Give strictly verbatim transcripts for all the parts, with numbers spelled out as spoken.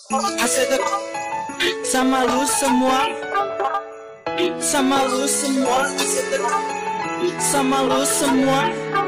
Asyik sama lu semua, sama lu semua, sama lu semua,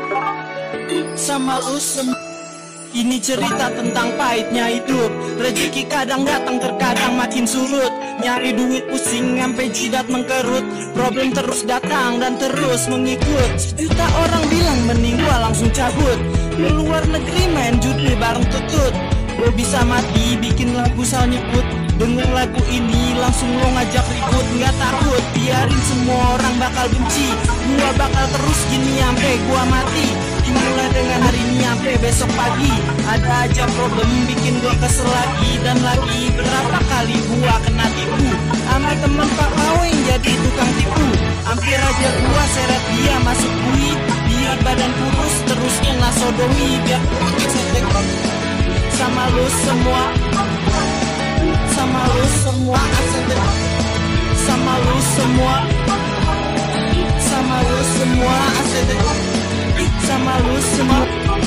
sama lu semua. Ini cerita tentang pahitnya hidup. Rezeki kadang datang terkadang makin surut. Nyari duit pusing sampai jidat mengkerut. Problem terus datang dan terus mengikut. Sejuta orang bilang mending gua langsung cabut. Ke luar negeri main judi bareng tutut. Gua bisa mati bikin lagu sal nyebut. Denger lagu ini langsung lo ngajak ribut. Nggak takut biarin semua orang bakal benci. Gua bakal terus gini sampai gua mati. Dimulai dengan hari ini sampai besok pagi. Ada aja problem bikin gua kesel lagi dan lagi. Berapa kali gua kena tipu sama temen pak kawin jadi tukang tipu. Hampir aja gua seret dia masuk bui. Biar badan kurus terus kena sodomi. Biar setek sama lu semua, sama lu semua, asyik sama lu semua, sama lu semua, asyik sama lu semua,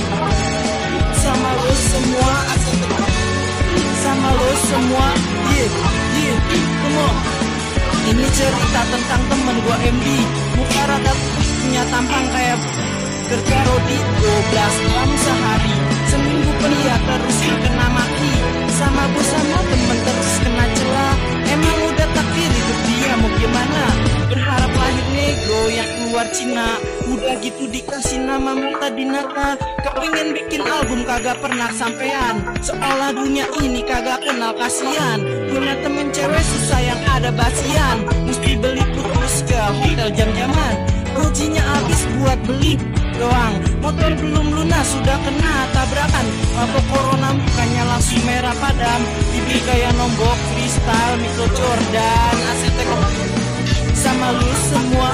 sama lu semua, asyik sama lu semua, yeah, yeah, come on. Ini cerita tentang temen gua M D. Muka rata punya tampang kayak kerja rodi dua belas jam sehari. Seminggu pria terus kena maki. Sama bos sama temen terus kena celah. Emang udah takdir hidup dia mau gimana. Berharap lahir nego yang keluar Cina. Udah gitu dikasih nama Mata Dinata. Kepingin bikin album kagak pernah sampean. Seolah dunia ini kagak kenal kasihan. Punya temen cewek susah yang ada basian. Mesti beli putus ke hotel jam-jaman. Gajinya habis buat beli doang. Motor belum lunas sudah kena tabrakan. Mabok corona mukanya langsung merah padam. Pipi kayak nombok freestyle Michael Jordan. Asetek sama lu semua,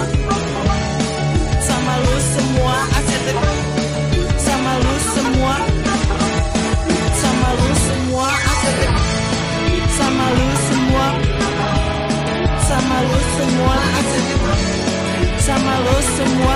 sama lu semua, asetek sama lu semua, sama lu semua, asetek sama lu semua, sama lu semua, asetek sama lu semua,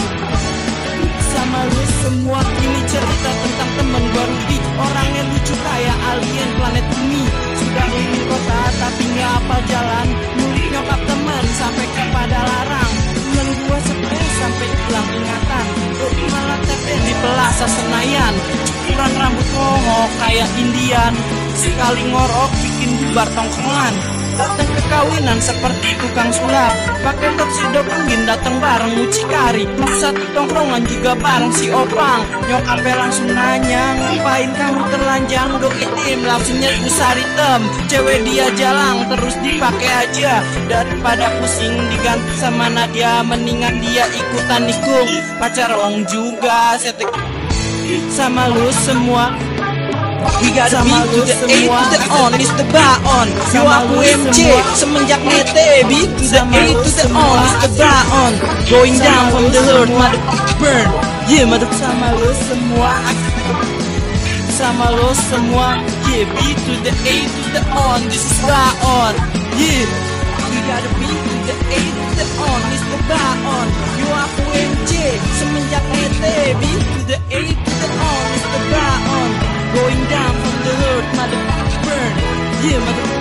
sama lu semua. Ini cerita tentang temen gua Rudi. Orangnya lucu kayak alien planet bumi. Sudah keliling kota tapi nggak hafal jalan. Mulik nyokap teman sampai kepada larang. Temen gua stres sampai hilang ingatan. Doi malah tepet di Plaza Senayan. Cukuran rambut ngongok kayak Indian. Sekali ngorok bikin bubar tongkrongan. Datang ke kawinan seperti tukang sulap. Pakai toksido pengin datang bareng mucikari. Mau satu tongkrongan juga bareng si Opang. Nyokapnya langsung nanya, ngapain kamu terlanjang? Doi tim langsung nyerbu sari tem. Cewek dia jalang terus dipakai aja. Daripada pusing diganti sama Nadia, mendingan dia ikutan nikung. Pacar orang juga setek sama lu semua. We got the beat to the A to the on, it's the bar on. Yo aku M J, semenjak nete. Beat to the A to the on, it's the bar on. Going down from the heart, mother burn. Yeah, mother. Sama lu semua, sama lu semua. Yeah, beat to the A to the on, this is bar on. Yeah, we got the beat to the A to the on, it's the bar on. Yo aku M J, semenjak nete. Beat to the A to the on, it's the bar on. Going down from the heart, mother burn. Yeah, mother